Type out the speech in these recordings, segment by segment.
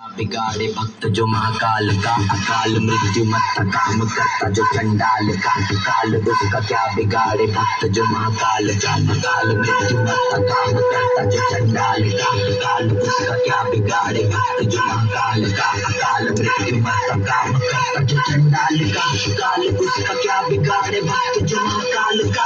बिगाड़े भक्त जो महाकाल का, अकाल मृत्यु मत काम करता जो चंडाल का। काल उसका क्या बिगाड़े भक्त जो महाकाल का, अकाल मृत्यु मत काम करता जो चंडाल का। काल उसका क्या बिगाड़े भक्त जो महाकाल का, अकाल मृत्यु मत काम करता जो चंडाल का। काल उसका क्या बिगाड़े भक्त जो महाकाल का।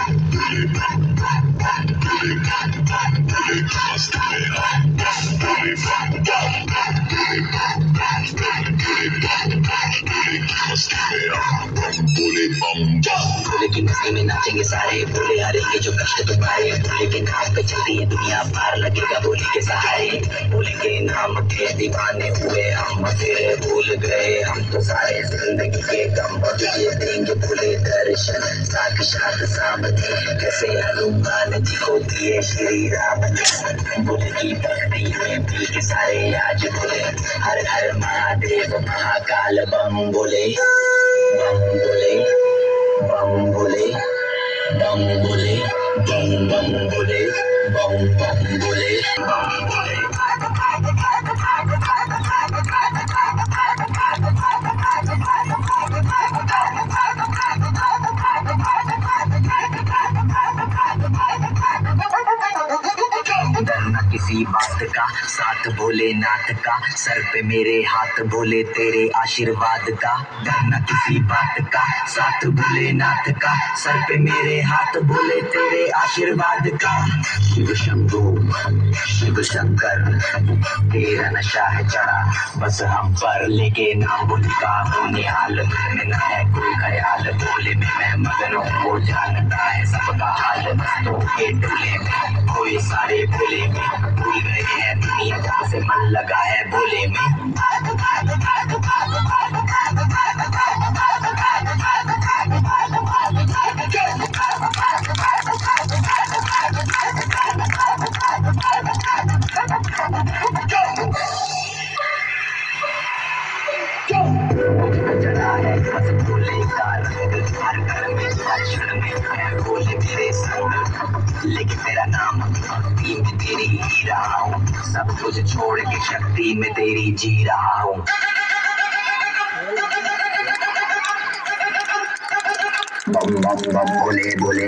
भोले की मस्ती में नाचेंगे सारे, भोले हारेंगे जो कष्ट तुम्हारे। भोले के नाम पे चलती है दुनिया, पार लगेगा भोले के सहारे। भोले के नाम के दीवाने हुए हम, तेरे भूल गए हम तो सारे। जिंदगी के गम बदले देंगे भोले दर्शन, साक्षात सामने कैसे हनुमान जी को दिए श्री राम ने। भोले की भक्ति में पी के सारे आज भोले, हर हर महादेव महाकाल बम भोले। बम भोले बम भोले बम भोले बम बम भोले बम बम भोले बम भोले। डरना किसी बात का, साथ भोलेनाथ का। सर पे मेरे हाथ भोले तेरे आशीर्वाद का। डरना किसी बात का, साथ भोलेनाथ का। सर पे मेरे हाथ भोले तेरे आशीर्वाद का। शिव शंभू शिव शंकर तेरा नशा है चढ़ा बस हम पर, लेके नाम भोले का होने हाल में ना है कोई ख्याल। भोले में मैं मगन हूँ, वो जानता है सबका हाल। मस्तों के डोले में कोई सारे भोले में, भूल गए हैं दुनिया जहाँ से मन लगा है भोले में। जड़ा है बस भोले का रंग, हर घर में क्षण में है भोले मेरे संग। लेकिन मेरा नाम भक्ति में तेरी ही रहा हूँ, सब कुछ छोड़ के शक्ति में तेरी जी रहा हूँ। बम बम बम भोले भोले।